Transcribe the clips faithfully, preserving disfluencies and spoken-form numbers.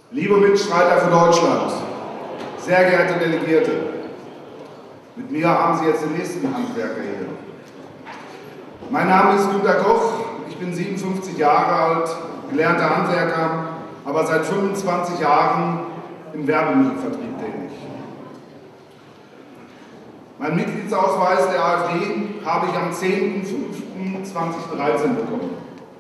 Liebe Mitstreiter für Deutschland, sehr geehrte Delegierte, mit mir haben Sie jetzt den nächsten Handwerker hier. Mein Name ist Günter Koch, ich bin siebenundfünfzig Jahre alt, gelernter Handwerker, aber seit fünfundzwanzig Jahren im Werbemittelvertrieb tätig. Meinen Mitgliedsausweis der AfD habe ich am zehnten fünften zweitausenddreizehn bekommen.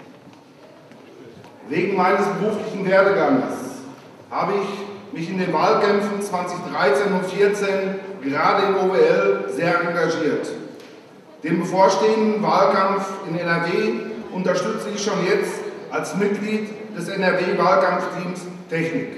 Wegen meines beruflichen Werdeganges habe ich mich in den Wahlkämpfen zweitausenddreizehn und zweitausendvierzehn gerade im O W L sehr engagiert. Den bevorstehenden Wahlkampf in N R W unterstütze ich schon jetzt als Mitglied des N R W-Wahlkampfteams Technik.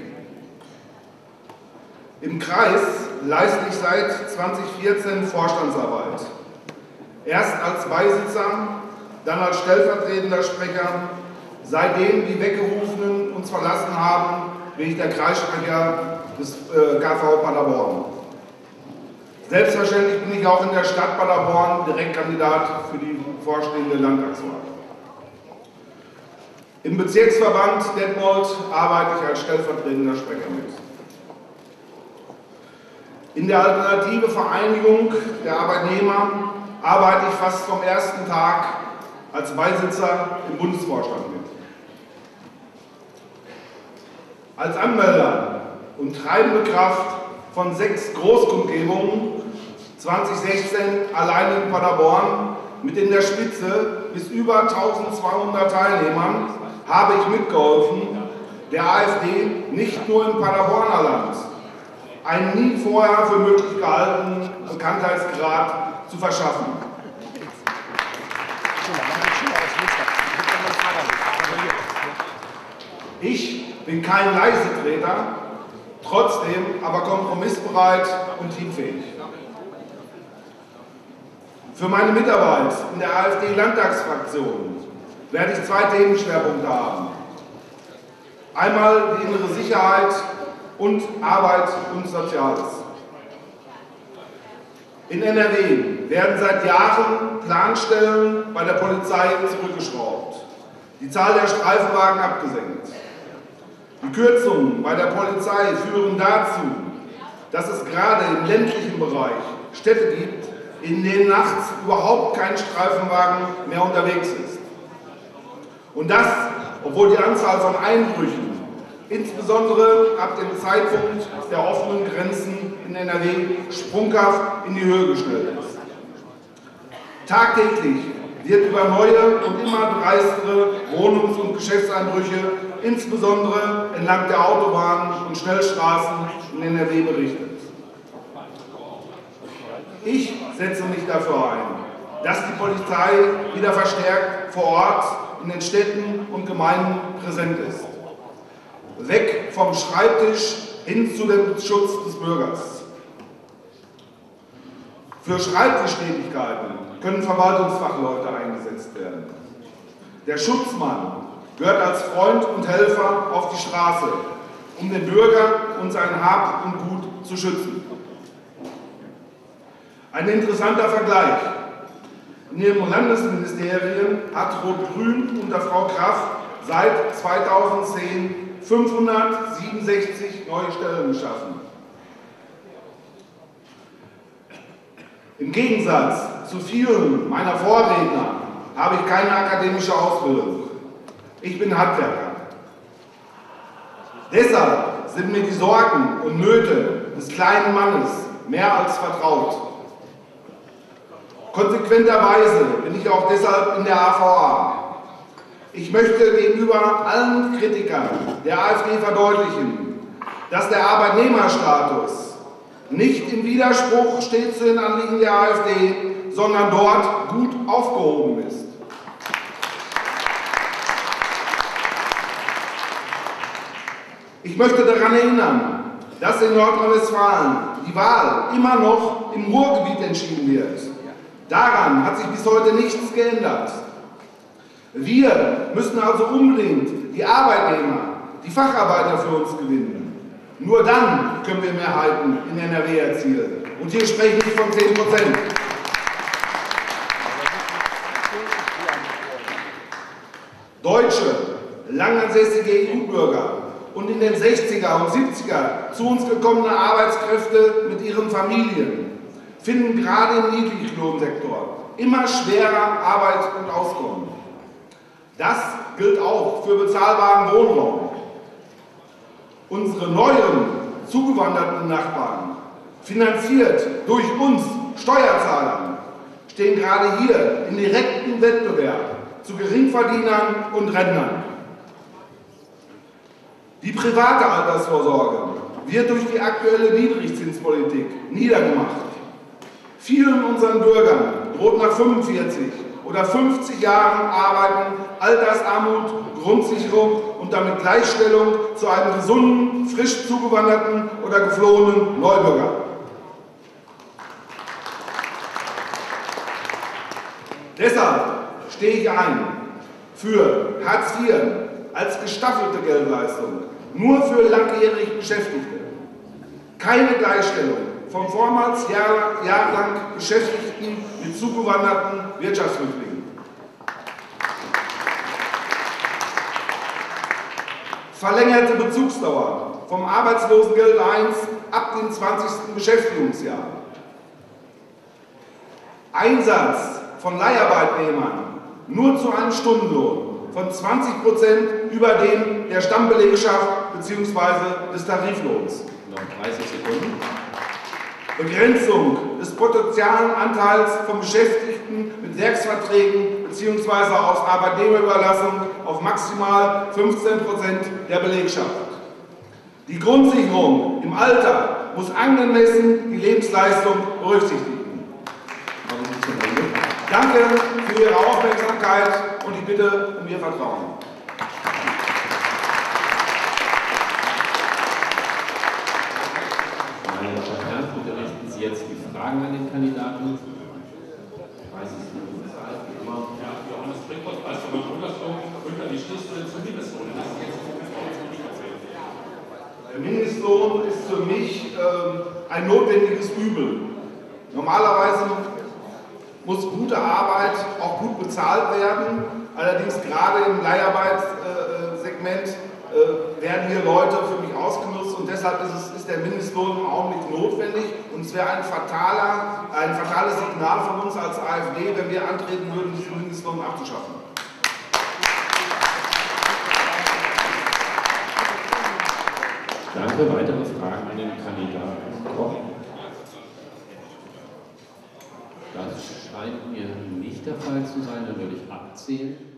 Im Kreis leiste ich seit zweitausendvierzehn Vorstandsarbeit. Erst als Beisitzer, dann als stellvertretender Sprecher. Seitdem die Weggerufenen uns verlassen haben, bin ich der Kreissprecher des äh, K V Paderborn. Selbstverständlich bin ich auch in der Stadt Paderborn Direktkandidat für die bevorstehende Landtagswahl. Im Bezirksverband Detmold arbeite ich als stellvertretender Sprecher mit. In der Alternative Vereinigung der Arbeitnehmer arbeite ich fast vom ersten Tag als Beisitzer im Bundesvorstand mit. Als Anmelder und treibende Kraft von sechs Großkundgebungen zweitausendsechzehn allein in Paderborn mit in der Spitze bis über eintausendzweihundert Teilnehmern habe ich mitgeholfen, der AfD nicht nur im Paderborner Land einen nie vorher für möglich gehaltenen Bekanntheitsgrad zu verschaffen. Ich bin kein Leisetreter, trotzdem aber kompromissbereit und teamfähig. Für meine Mitarbeit in der AfD-Landtagsfraktion werde ich zwei Themenschwerpunkte haben. Einmal die innere Sicherheit und Arbeit und Soziales. In N R W werden seit Jahren Planstellen bei der Polizei zurückgeschraubt, die Zahl der Streifenwagen abgesenkt. Die Kürzungen bei der Polizei führen dazu, dass es gerade im ländlichen Bereich Städte gibt, in denen nachts überhaupt kein Streifenwagen mehr unterwegs ist. Und das, obwohl die Anzahl von Einbrüchen insbesondere ab dem Zeitpunkt der offenen Grenzen in N R W sprunghaft in die Höhe geschnellt ist. Tagtäglich wird über neue und immer dreistere Wohnungs- und Geschäftseinbrüche, insbesondere entlang der Autobahnen und Schnellstraßen in N R W berichtet. Ich setze mich dafür ein, dass die Polizei wieder verstärkt vor Ort in den Städten und Gemeinden präsent ist. Weg vom Schreibtisch hin zu dem Schutz des Bürgers. Für Schreibtischtätigkeiten können Verwaltungsfachleute eingesetzt werden. Der Schutzmann gehört als Freund und Helfer auf die Straße, um den Bürger und sein Hab und Gut zu schützen. Ein interessanter Vergleich. In ihren Landesministerien hat Rot-Grün unter Frau Kraft seit zweitausendzehn fünfhundertsiebenundsechzig neue Stellen geschaffen. Im Gegensatz zu vielen meiner Vorredner habe ich keine akademische Ausbildung. Ich bin Handwerker. Deshalb sind mir die Sorgen und Nöte des kleinen Mannes mehr als vertraut. Konsequenterweise bin ich auch deshalb in der A V A. Ich möchte gegenüber allen Kritikern der AfD verdeutlichen, dass der Arbeitnehmerstatus nicht im Widerspruch steht zu den Anliegen der AfD, sondern dort gut aufgehoben ist. Ich möchte daran erinnern, dass in Nordrhein-Westfalen die Wahl immer noch im Ruhrgebiet entschieden wird. Daran hat sich bis heute nichts geändert. Wir müssen also unbedingt die Arbeitnehmer, die Facharbeiter für uns gewinnen. Nur dann können wir Mehrheiten in N R W erzielen. Und hier spreche ich von zehn Prozent. Deutsche, langansässige E U-Bürger und in den sechziger und siebziger zu uns gekommene Arbeitskräfte mit ihren Familien finden gerade im Niedriglohnsektor immer schwerer Arbeit und Auskommen. Das gilt auch für bezahlbaren Wohnraum. Unsere neuen zugewanderten Nachbarn, finanziert durch uns Steuerzahlern, stehen gerade hier in direktem Wettbewerb zu Geringverdienern und Rentnern. Die private Altersvorsorge wird durch die aktuelle Niedrigzinspolitik niedergemacht. Vielen unseren Bürgern droht nach fünfundvierzig oder fünfzig Jahren Arbeiten Altersarmut, Grundsicherung und damit Gleichstellung zu einem gesunden, frisch zugewanderten oder geflohenen Neubürger. Deshalb stehe ich ein für Hartz vier als gestaffelte Geldleistung, nur für langjährig Beschäftigte. Keine Gleichstellung von vormals jahr, jahrelang Beschäftigten mit zugewanderten Wirtschaftsflüchtlingen. Verlängerte Bezugsdauer vom Arbeitslosengeld eins ab dem zwanzigsten Beschäftigungsjahr. Einsatz von Leiharbeitnehmern nur zu einem Stundenlohn von zwanzig Prozent über dem der Stammbelegschaft bzw. des Tariflohns. Noch dreißig Sekunden. Begrenzung des potenzialen Anteils von Beschäftigten mit Werksverträgen bzw. aus Arbeitnehmerüberlassung auf maximal fünfzehn Prozent der Belegschaft. Die Grundsicherung im Alter muss angemessen die Lebensleistung berücksichtigen. Danke für Ihre Aufmerksamkeit und ich bitte um Ihr Vertrauen. Meine Damen und Herren, bitte richten Sie jetzt die Fragen an den Kandidaten. dreißig Sekunden Zeit, wie immer. Ja, Johannes Brinkhoff, Weißmann, Bürgerstock, Günther, wie stehst du denn zum Mindestlohn? Das ist jetzt Der Mindestlohn ist für mich äh, ein notwendiges Übel. Normalerweise muss gute Arbeit auch gut bezahlt werden. Allerdings gerade im Leiharbeitssegment äh, werden hier Leute für mich ausgenutzt und deshalb ist, es, ist der Mindestlohn im Augenblick notwendig. Und es wäre ein, fataler, ein fatales Signal von uns als AfD, wenn wir antreten würden, diesen Mindestlohn abzuschaffen. Danke. Weitere Fragen an den Kandidaten Koch? Das scheint mir nicht der Fall zu sein, dann würde ich abzählen.